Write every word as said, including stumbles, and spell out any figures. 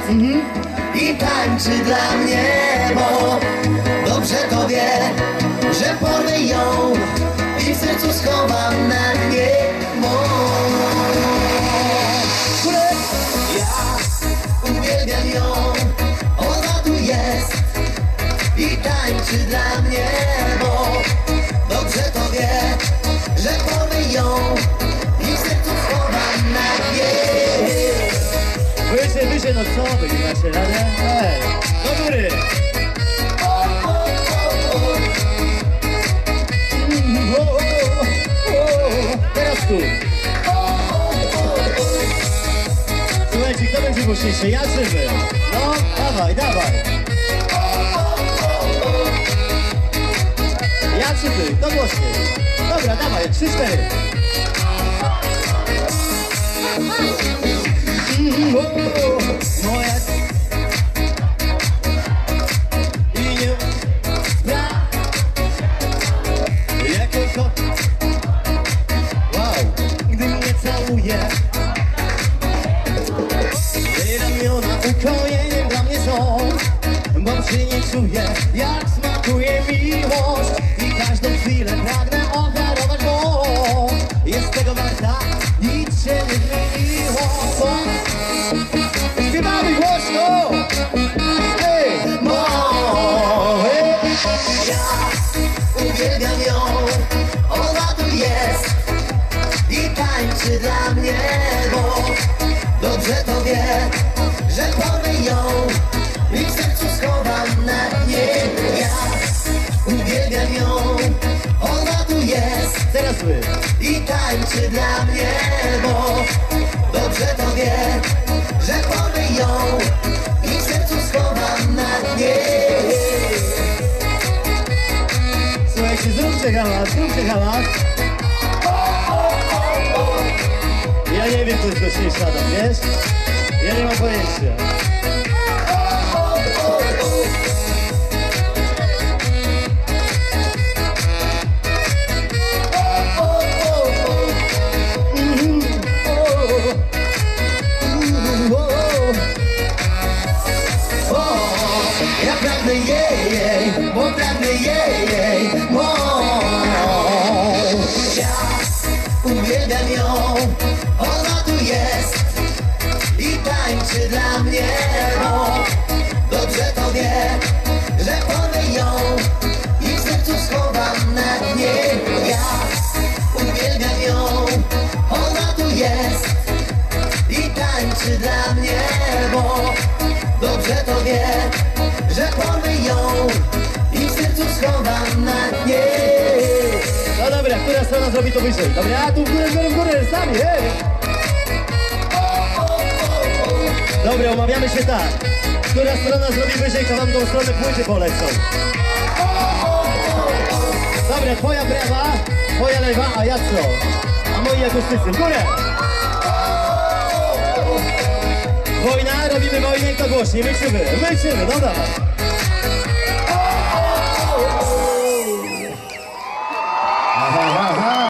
mhm. I tańczy dla mnie, bo dobrze to wie, że porwę ją i w sercu schowam na dnie Ja uwielbiam ją, ona tu jest i tańczy dla mnie, bo dobrze to wie, że porwę ją i w sercu schowam na dnie. Wyżej, wyżej, no co wy, nie macie radę? Ej, do góry! Mm, o, o, o, o. Teraz tu! Słuchajcie, kto będzie głośniejszy? Ja czy wy? No, dawaj, dawaj! Ja czy ty? Kto głośniej? Dobra, dawaj, trzy, cztery! Mm, o, o, moja i nie bra jako kot. Wow, gdy mnie całuje, jej ramiona ukojeniem dla mnie są, bo się nie czuję, jak smakuje miłość i każdą chwilę pragnę ofiarować, bo jest tego warta, nic się nie zmieniło. Śpiewamy głośno! Hej! Bo ja uwielbiam ją, ona tu jest i tańczy dla mnie, bo dobrze to wie, że porwę ją i w sercu schowam na dnie. Ja uwielbiam ją, ona tu jest. Teraz wy! I tańczy dla mnie, bo dobrze to wie, że porwę ją i w sercu schowam na dnie. Słuchajcie, zróbcie hałas, zróbcie hałas. Ja nie wiem, kto jest głośniejszy, Adam, wiesz? Ja nie mam pojęcia. Ja pragnę jej, jej, bo pragnę jej, jej, bo ja uwielbiam ją, ona tu jest i tańczy dla mnie, bo dobrze to wie, że porwę ją i w sercu schowam na dnie. Ja uwielbiam ją, ona tu jest i tańczy dla mnie, bo dobrze to wie, że porwę ją i w sercu schowam na dnie. No dobra, która strona zrobi to wyżej? Dobra, tu w górę, w górę, w górę, sami, hej! Dobra, umawiamy się tak. Która strona zrobi wyżej, to wam tą stronę płyty polecą. Dobra, twoja prawa, twoja lewa, a ja co? A moi akustycy, w górę! Wojna, robimy wojnę i to głośniej, my czy wy? My czy wy, no dawaj!